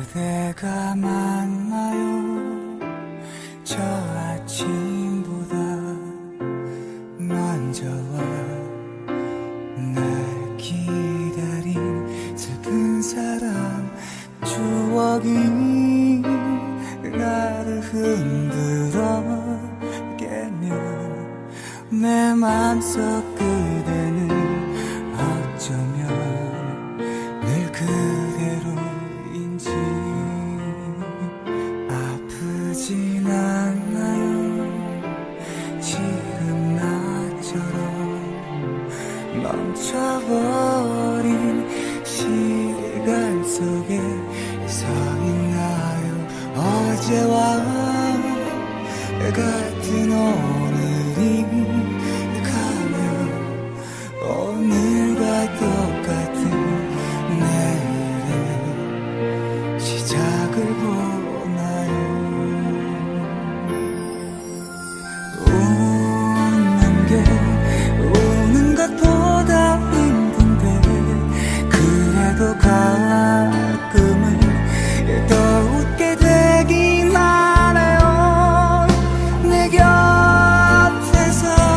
그대가 만나요. 저 아침보다 먼저 와 날 기다린 슬픈 사람 추억이 나를 흔들어 깨며 내 맘속 그대는 어쩌면 늘 그대로인지 아프진 않나요 지금 나처럼 멈춰버린 시간 속에 서 있나요 어제와 같은 오늘이 가면 오늘과 똑같은 내일의 시작을 보나요 웃는 게 우는 것보다 힘든데 그래도 가끔은 또 웃게 되긴 하네요 내 곁에서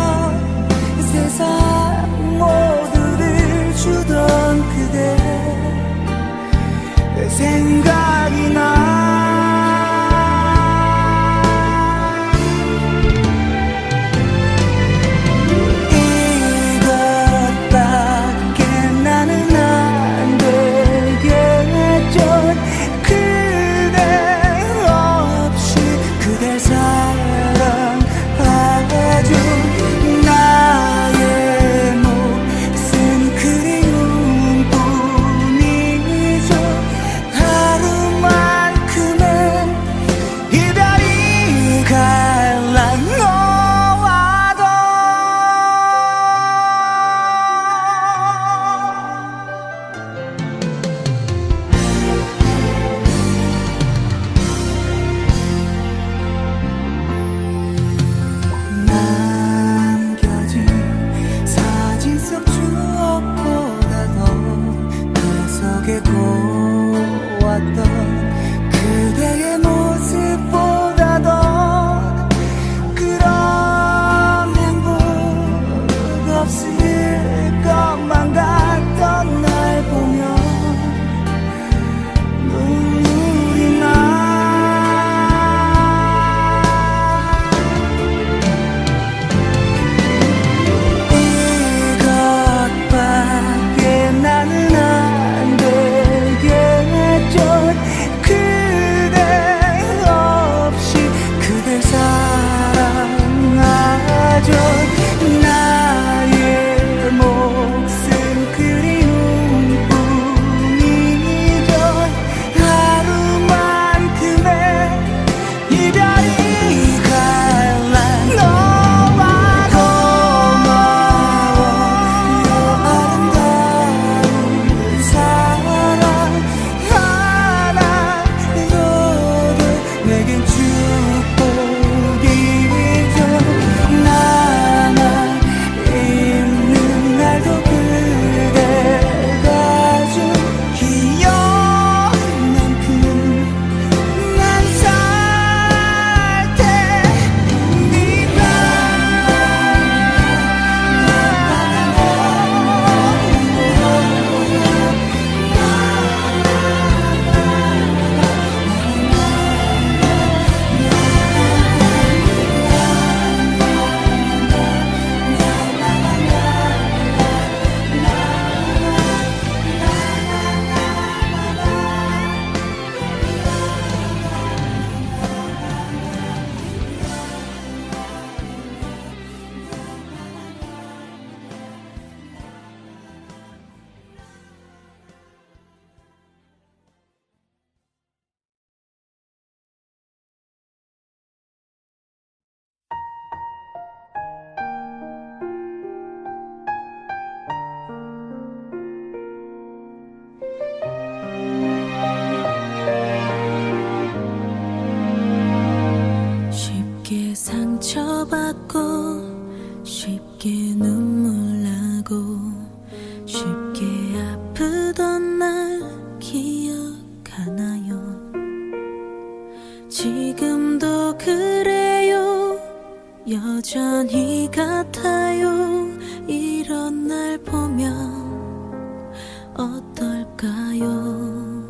걸까요?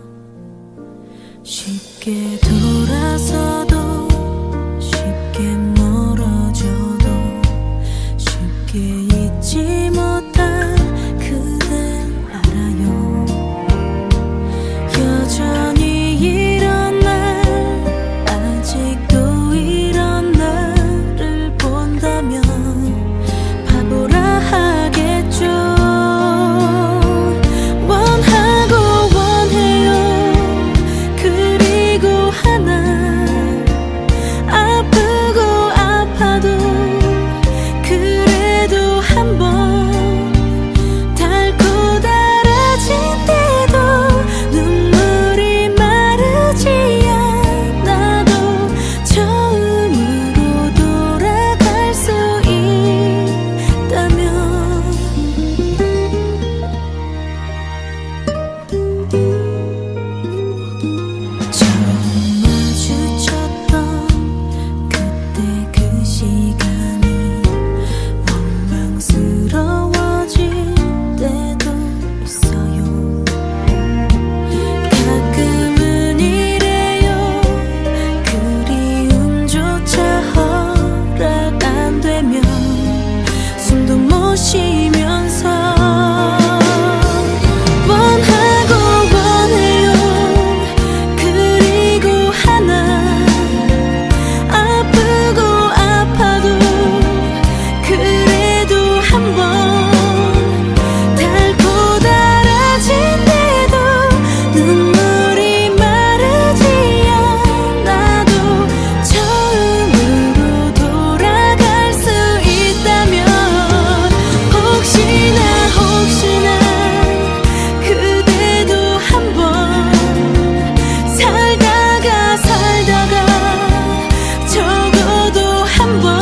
쉽게 돌아서도 쉽게 멀어져도 쉽게 잊지 못할 그댈 알아요. 여전히 이런 날 아직도 이런 나를 본다면 바보라 하겠죠. 원하고 원해요. 그리고 하나 아프고 아파도 그래도 한번 닳고 달아진 때도 눈물이 마르지 않아도 처음으로 돌아갈 수 있다면 처음 마주쳤던 그때 그 시간이 원망스러워질 때도 있어요. 가끔은 이래요. 그리움조차 허락 안 되면 숨도 못 쉬면서 원하고 원해요. 그리고 하나 아프고 아파도 그래도 한번 닳고 달아진 때도 눈물이 마르지 않아도 처음으로 돌아갈 수 있다면 혹시나 그대도 한번 살다가 적어도 한번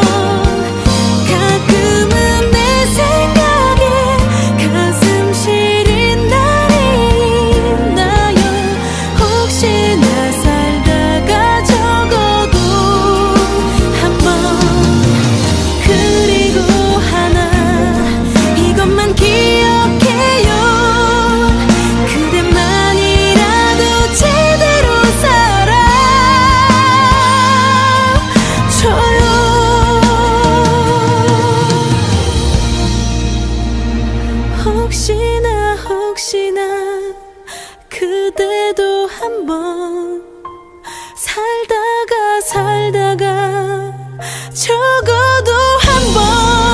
가끔은 내 생각에 가슴 시린 날이 있나요? 혹시나 살다가 적어도 한번 그리고 하나 이것만 기억해요. 그대만이라도 제대로 살아줘요. 혹시나 그대도 한번 살다가 적어도 한번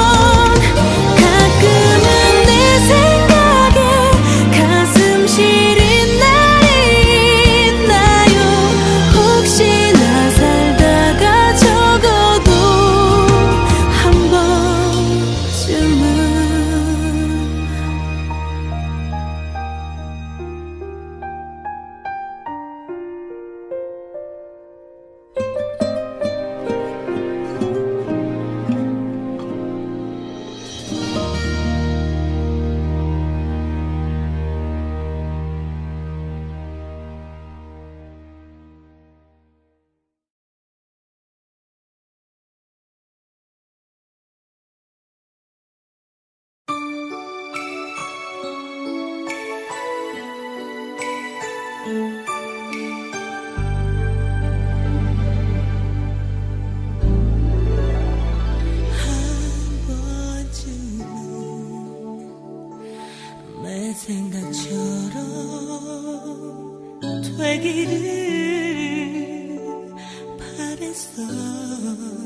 가끔은 내 생각에 가슴 시린 날이 있나요? 혹시나 살다가 적어도 한 번쯤은 내 생각처럼 되기를 바랬어.